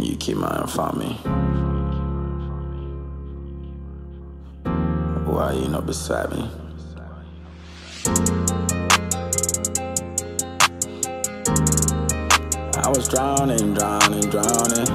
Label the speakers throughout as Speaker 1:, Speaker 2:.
Speaker 1: You keep my eye for me. Why you not beside me? I was drowning, drowning, drowning.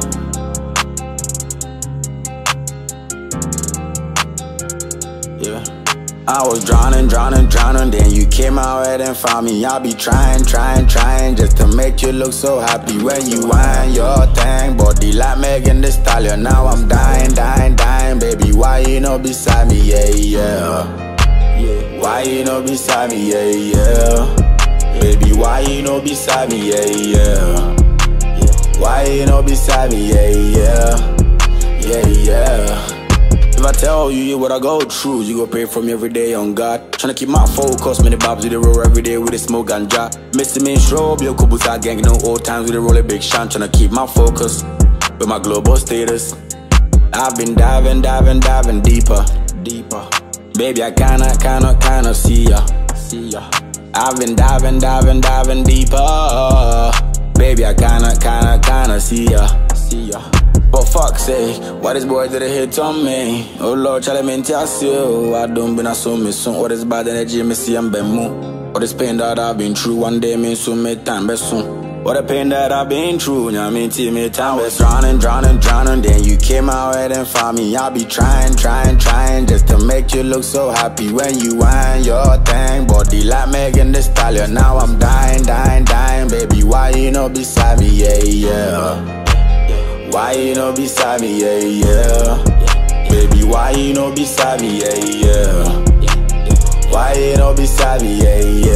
Speaker 1: Yeah. I was drowning, drowning, drowning. Then you came out and found me. I'll be trying, trying, trying just to make you look so happy when you whine your thing. Body like Megan Thee Stallion. Now I'm dying, dying, dying. Baby, why you not beside me? Yeah, yeah. Why you not beside me? Yeah, yeah. Baby, why you not beside me? Yeah, yeah. Why you not beside me? Yeah, yeah. Yeah, yeah. If I tell you what I go through, you go pray for me every day on God. Tryna keep my focus, many bobs with the roll every day with the smoke and jaw. Missing me strobe, yo kubuta gang, no old times with the roll a big shine. Tryna keep my focus with my global status. I've been diving, diving, diving deeper, deeper. Baby, I kinda see ya, see ya. I've been diving, diving, diving deeper. Baby, I kinda see ya, see ya. But fuck's sake, why this boy did a hit on me? Oh Lord, try to maintain you. I don't been assuming soon. All this bad energy, me see I'm been. All this pain that I've been through, one day me soon me time be soon. All the pain that I've been through, yeah, me till me time was drowning, drowning, drowning. Then you came out and found me. I'll be trying, trying, trying just to make you look so happy when you whine your thing. Body like Megan Thee Stallion. Now I'm dying, dying, dying. Baby, why you not beside me? Yeah, yeah. Why you not beside me? Yeah, yeah. Baby, why you not beside me? Yeah, yeah. Why you not beside me? Yeah, yeah.